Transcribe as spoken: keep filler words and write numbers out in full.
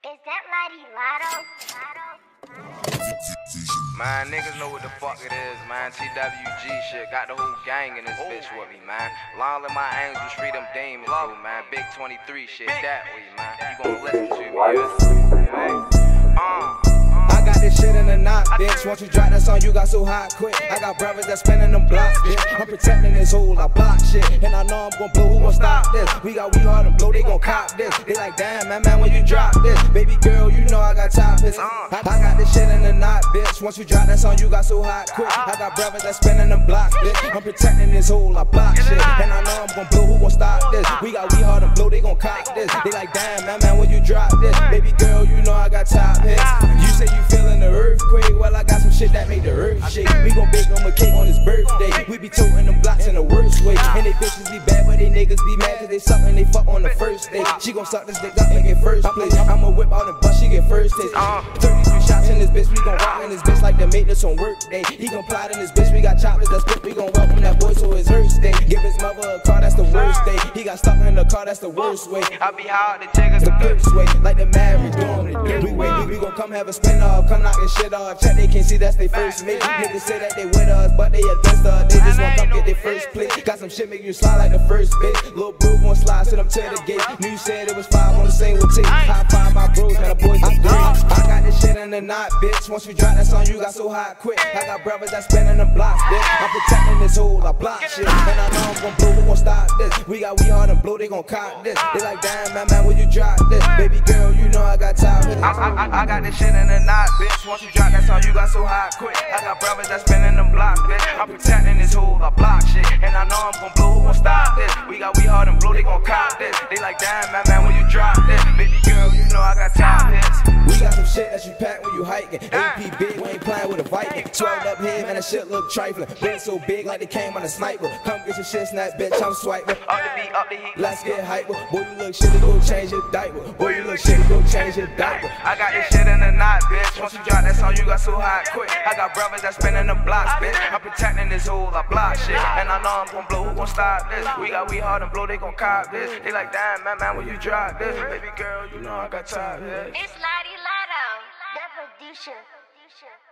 Is that Lottie Lotto? Man, niggas know what the fuck it is, man. T W G shit, got the whole gang in this bitch with me, man. Long live my angels, free them demons, too, man. Big twenty-three shit, that way, man. You gon' listen to me, yeah? Uh. I got this shit in the knot, bitch. Once you drop that song, you got so hot quick. I got brothers that spinning them blocks, bitch. I'm protecting this hole, I block shit. And I know I'm gon' blow, who gon' stop this? We got we hard and blow, they gon' cop this. They like, damn, man, man, when you drop this. Baby girl, you know I got top hits. I, I got this shit in the knot, bitch. Once you drop that song, you got so hot quick. I got brothers that spinning them blocks, bitch. I'm protecting this hole, I block shit. And I know I'm gon' blow, who gon' stop this? We got we hard and blow, they gon' cop this. They like, damn, man, man, when you drop this. Baby girl, you know I got top hits. You say you feeling the earthquake, well I got some shit that make the earth shake. We gon' bake him a cake on his birthday. We be toting them blocks in the worst way. And they bitches be bad, but they niggas be mad cause they suck and they fuck on the first day. She gon' suck this dick up and get first place. I'ma whip out and bust, she get first taste. thirty-three shots in this bitch, we gon' rock in this bitch like the maintenance on work day. He gon' plot in this bitch, we got choppers that split. We gon' welcome that boy to his first day. Give his mother a car, that's the worst day. He got stuck in the car, that's the worst way. I be hard to take us the first way, like the married doing the dirt way. We gon' come have a spin off, come knock this shit off. Check, they can't see that's they first mate. Niggas say that they with us, but they against us. They just wanna come get their first plate. Got some shit make you slide like the first bitch. Lil' bro gon' slide, sit up to the gate. Knew you said it was five on the same with tape. High five my bros, man, the boys are great. I got this shit in the knot, bitch. Once you drop that song, you got so hot quick. I got brothers that spinning them blocks, bitch. I'm protecting this hole, I block shit. And I know I'm gon' blow, who gon' stop this? We got we hard and blow, they gon' cop this. They like, damn, man, man, when you drop this? Baby girl, you know I got time. I, I, I, I got this shit in the knot, bitch. Once you drop that song, you got so hot quick. I got brothers that spinning them blocks, bitch. I'm protecting this hole, I block shit. And I know I'm gon' blow, who gon' stop this? We got we hard and blow, they gon' cop this. They like, damn, man, man, when you drop this? Baby girl, you know I got top hits. We got some shit that you pack when you hiking. A P big, we ain't playing with a Viking. twelve up here, man, that shit look trifling. Brain so big like they came on a sniper. Come get your shit snatched, bitch, I'm swiping. Up the beat, up the heat. Let's get hyper. Boy, you look shitty, go change your diaper. Boy, you look shitty, go change your diaper. I got this shit in the knot, bitch. Once you drop that song, you got so hot quick. I got brothers that spinning them blocks, bitch. I'm protecting this hole, I block shit. And I know I'm gon' blow, who gon' stop this? We got we hard and blow, they gon' cop this. They like, damn, man, man, when you drop this? Baby girl, you know I got time, yeah. It's Lottie Lotto, the producer.